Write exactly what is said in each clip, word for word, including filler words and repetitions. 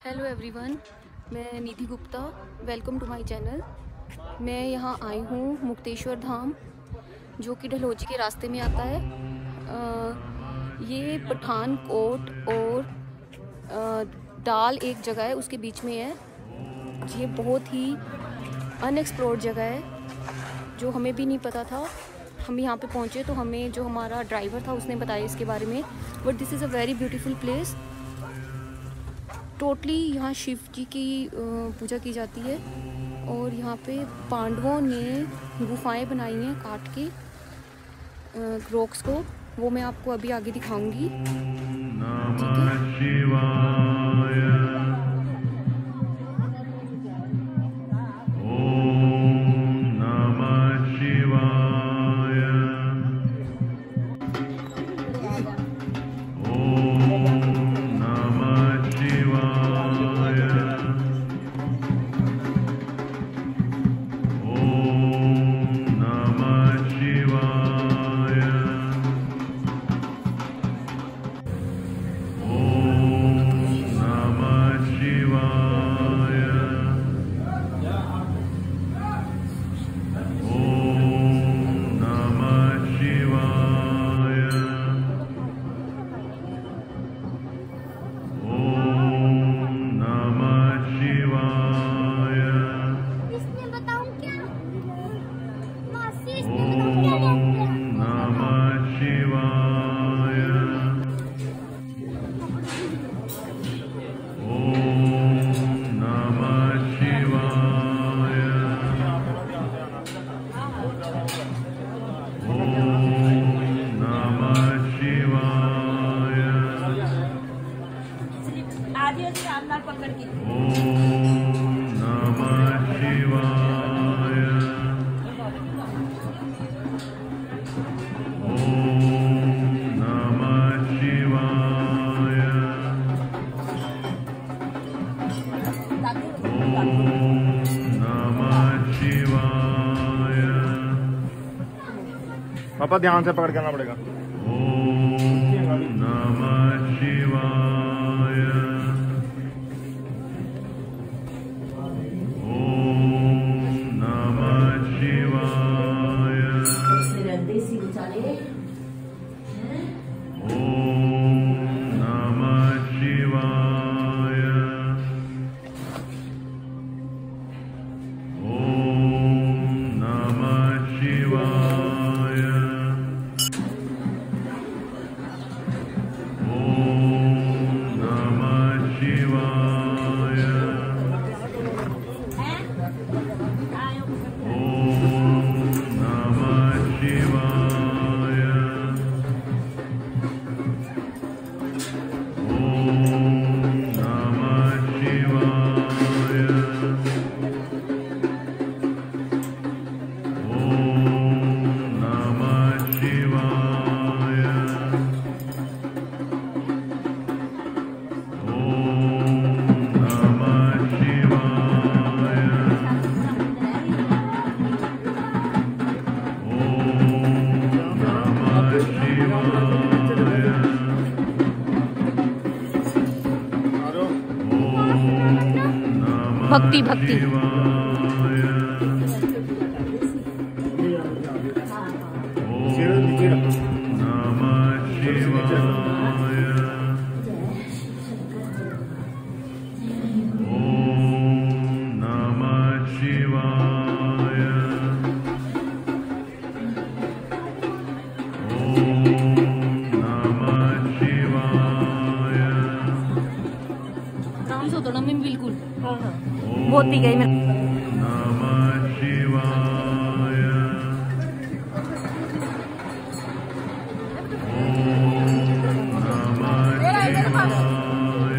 Hello everyone, मैं Nidhi Gupta. Welcome to my channel. मैं यहाँ आई हूँ मुक्तेश्वर धाम, जो कि डलहौजी के रास्ते में आता है। आ, ये पठानकोट और आ, डाल एक जगह है, उसके बीच में है। ये बहुत ही अनएक्सप्लोर्ड जगह है, जो हमें भी नहीं पता था। हम यहाँ पे पहुँचे तो हमें जो हमारा ड्राइवर था उसने बताया इसके बारे में। But this is a very beautiful place. Totally यहाँ शिव जी की पूजा की जाती है और यहाँ पे पांडवों ने गुफाएं बनाई हैं काट के रॉक्स को। वो मैं आपको अभी आगे दिखाऊंगी। ठीक है। पापा ध्यान से पकड़ के आना पड़ेगा। ओम नमः शिवाय। ओम नमः शिवाय। ओम नमः शिवाय। ओम नमः शिवाय। भक्ति भक्ति बिल्कुल बहुत ही गई मैं। नमः शिवाय। ओम नमः शिवाय।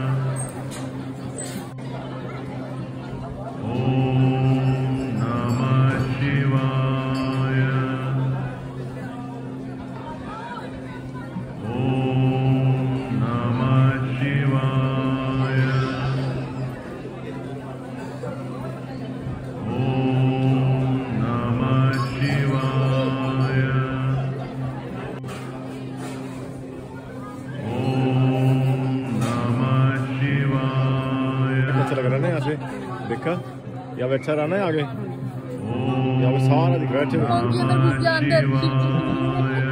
ओम नमः शिवाय। ओम नमः शिवाय। अच्छा लग रहा है ना यहाँ से, देखा यहाँ पे अच्छा रहा ना आगे, यहाँ पे सारा दिख रहा है।